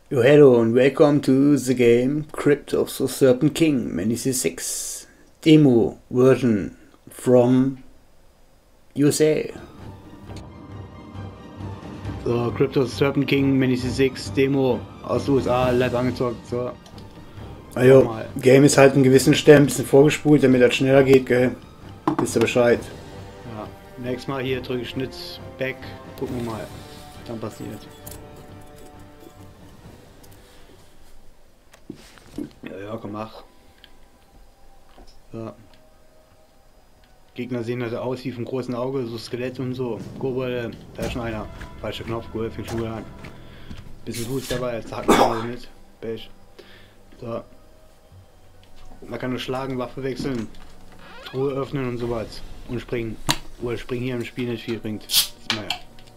Yo, hello and welcome to the game Crypt of the Serpent King Manisi 6 demo version from USA. So, Crypt of the Serpent King Manisi 6 Demo aus USA, live angezockt. So. Also, Game ist halt in gewissen Stellen ein bisschen vorgespult, damit das schneller geht, gell? Wisst ihr Bescheid? Ja, nächstes Mal hier drücke ich Schnitt, Back, gucken wir mal, was dann passiert. Ja, komm, mach. So. Gegner sehen also aus wie vom großen Auge, so Skelett und so. Kobolde, da ist schon einer. Falscher Knopf, gut, fängt schon gut an. Bisschen Fuß dabei, jetzt hacken wir mit. Pech. So. Man kann nur schlagen, Waffe wechseln, Truhe öffnen und sowas. Und springen. Obwohl Springen hier im Spiel nicht viel bringt. Das ist mal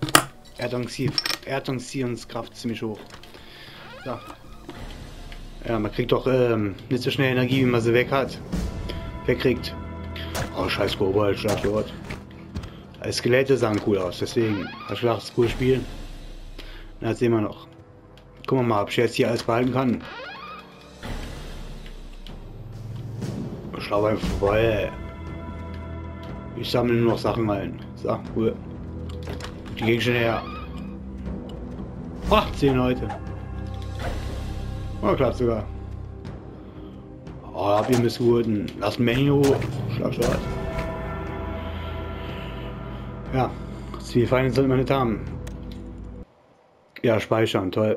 Erdungsziehungskraft ziemlich hoch. So. Ja, man kriegt doch nicht so schnell Energie, wie man sie weg hat. Wegkriegt. Oh, scheiß Kobold, Schlagwort. Als Skelette sahen cool aus, deswegen habe ich gedacht, das ist ein cooles Spiel. Na, jetzt sehen wir noch. Gucken wir mal, ob ich jetzt hier alles behalten kann. Ich glaube einfach vorbei. Ich sammle nur noch Sachen ein. So, cool. Die Gegenstände her. Oh, 10 Leute. Oh, klappt sogar. Oh, hab ich missgurten. Lass ein Menü hoch. Schlag. Ja, viele Feinde sollte man nicht haben. Ja, speichern, toll.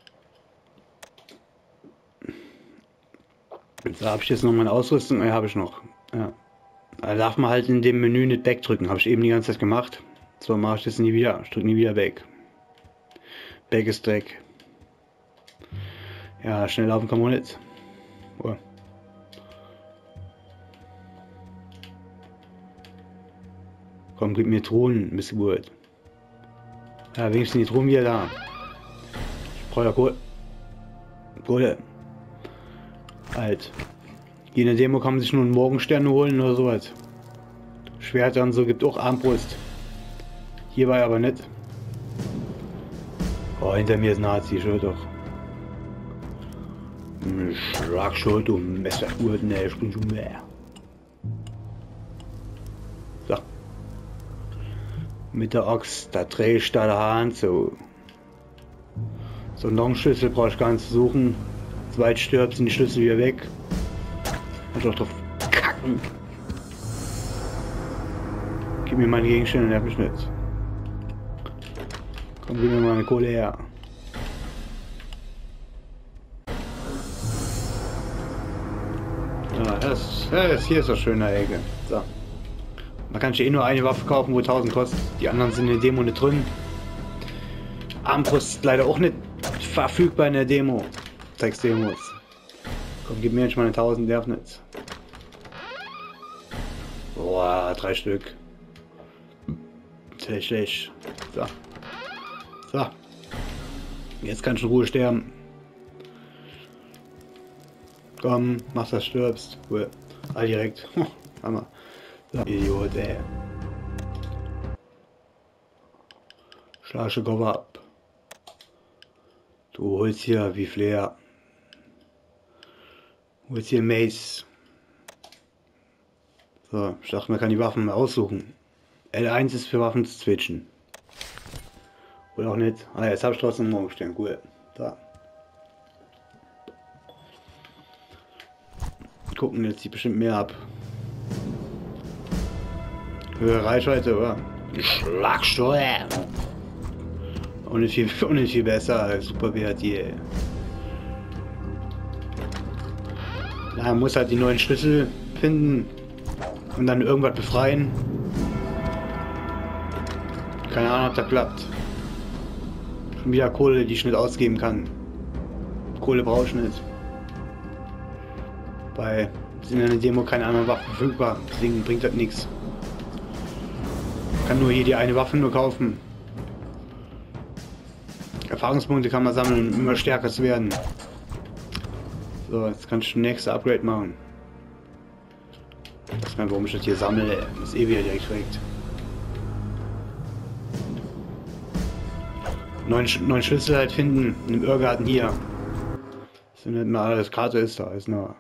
Da habe ich jetzt noch meine Ausrüstung. Ja, habe ich noch. Ja. Da darf man halt in dem Menü nicht wegdrücken. Habe ich eben die ganze Zeit gemacht. So mache ich das nie wieder. Ich drücke nie wieder weg. Back ist Dreck. Ja, schnell laufen kann man nicht. Oh. Komm, gib mir Truhen, Missgeburt. Ja, wenigstens die Truhen wieder da. Ich brauche ja Kohle. Halt. Hier in der Demo kann man sich nur einen Morgenstern holen oder sowas. Schwerter und so gibt auch Armbrust. Hier war aber nicht. Oh, hinter mir ist Nazi, schau doch. Schlagschild und Messergurt, ne, ich bin schon mehr. So. Mit der Axt, da drehe ich da der Hand so. So einen Longschlüssel brauche ich gar nicht zu suchen. Zweit stirbt, sind die Schlüssel wieder weg. Und doch drauf kacken. Gib mir meine Gegenstände, nerv mich nicht. Komm, gib mir meine Kohle her. Ja, das hier ist doch schöne Ecke. So. Man kann sich eh nur eine Waffe kaufen, wo 1000 kostet. Die anderen sind in der Demo nicht drin. Armbrust ist leider auch nicht verfügbar in der Demo. 6 Demos. Komm, gib mir jetzt meine 1000, darf nicht. Boah, 3 Stück. Sehr schlecht. So. So. Jetzt kannst du in Ruhe sterben. Komm, mach das, stirbst. Cool. Ah, direkt. Hammer. So. Idiot, ey. Schlasche Cover ab. Du holst hier wie Flair. Holst hier Mace. So, ich dachte, man kann die Waffen mal aussuchen. L1 ist für Waffen zu switchen. Oder auch nicht. Ah, jetzt habe ich trotzdem einen Morgenstern. Cool. Da. Gucken jetzt die bestimmt mehr ab. Höhere Reichweite, oder? Schlagsteuer! Und nicht viel besser als Super WRT. Man muss halt die neuen Schlüssel finden und dann irgendwas befreien. Keine Ahnung, ob das klappt. Schon wieder Kohle, die ich nicht ausgeben kann. Kohle brauche ich nicht. Weil sind in der Demo keine anderen Waffen verfügbar, deswegen bringt das nichts. Kann nur hier die eine Waffe nur kaufen. Erfahrungspunkte kann man sammeln, um immer stärker zu werden. So, jetzt kann ich das nächste Upgrade machen. Das ist mein, warum ich das hier sammle, ist eh wieder direkt direkt. neun Schlüssel halt finden in dem Irrgarten hier. Das sind nicht mehr alles Karte ist da, ist nur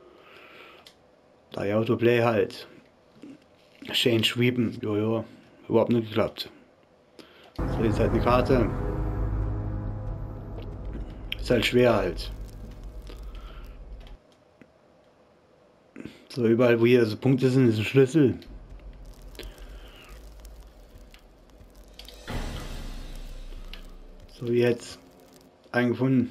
da Autoplay halt. Change sweepen, jojo, überhaupt nicht geklappt. So, jetzt halt eine Karte. Ist halt schwer halt. So, überall wo hier so Punkte sind, ist ein Schlüssel. So, jetzt eingefunden.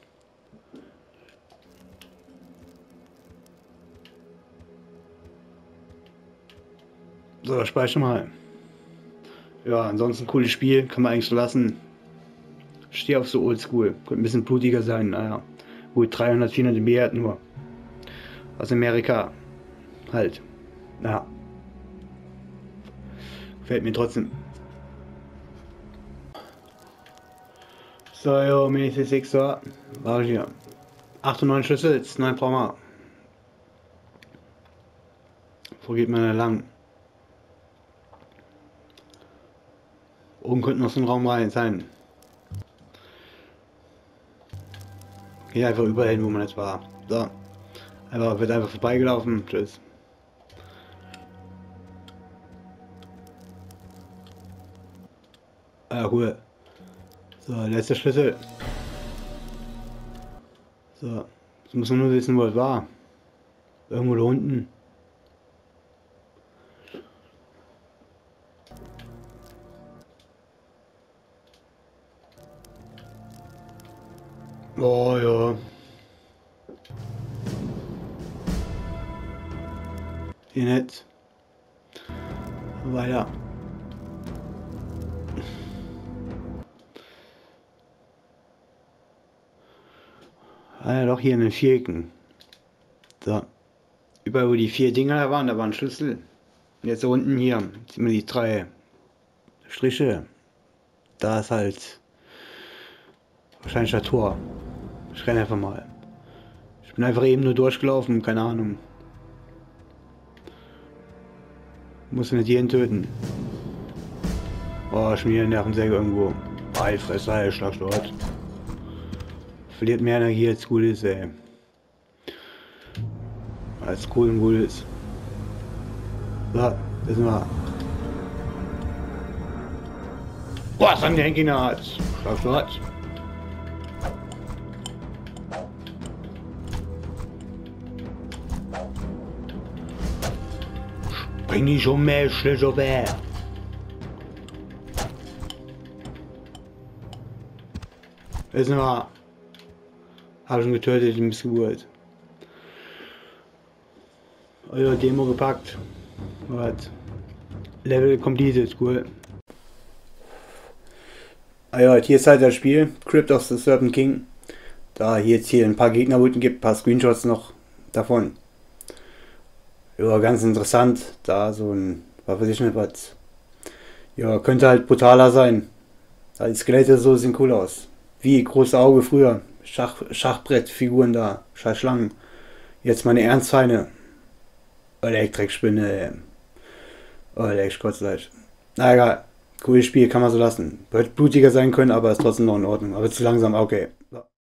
So, speichere mal. Ja, ansonsten cooles Spiel, kann man eigentlich so lassen. Stehe auf so Oldschool, könnte ein bisschen blutiger sein, naja. Gut, 300, 400 MB hat nur. Aus Amerika. Halt. Ja. Gefällt mir trotzdem. So, jo, Mini C6, so. War ich hier. 8 und 9 Schlüssel, jetzt 9 brauchen wir. Wo geht man da lang? Oben könnte noch so ein Raum rein sein. Geht einfach überall hin, wo man jetzt war. So. Wird einfach vorbeigelaufen. Tschüss. Ah, cool. So, letzter Schlüssel. So. Jetzt muss man nur wissen, wo es war. Irgendwo da unten. Oh ja. Hier nicht. Weiter. Ah ja, doch hier in den Vierecken. So. Überall wo die 4 Dinger da waren Schlüssel. Jetzt unten hier sieht man die 3 Striche. Da ist halt wahrscheinlich das Tor. Ich renne einfach mal. Ich bin einfach eben nur durchgelaufen, keine Ahnung. Muss nicht jeden töten. Oh, schon wieder Nervensäge irgendwo. Fresse, ey, schlag dort. Verliert mehr Energie als gut ist, ey. Als cool und gut ist. So, das sind wir. Boah, was haben die Henki in der Hand? Schlag dort. Bring die schon mehr Schlüssel weg. Ist nicht wahr. Hab schon getötet, die Missgeburt. Euer Demo gepackt. Was? Level completed, cool. Ah ja, hier ist halt das Spiel. Crypt of the Serpent King. Da hier jetzt hier ein paar Gegnerrouten gibt, ein paar Screenshots noch davon. Ja, ganz interessant. Da so ein, was weiß ich nicht was. Ja, könnte halt brutaler sein. Die Skelette so sehen cool aus. Wie großes Auge früher. Schachbrettfiguren da. Schlangen. Jetzt meine Ernstfeinde. Elektrikspinne. Oh, Elektrikkotzleid. Na egal. Cooles Spiel, kann man so lassen. Wird blutiger sein können, aber ist trotzdem noch in Ordnung. Aber zu langsam, okay.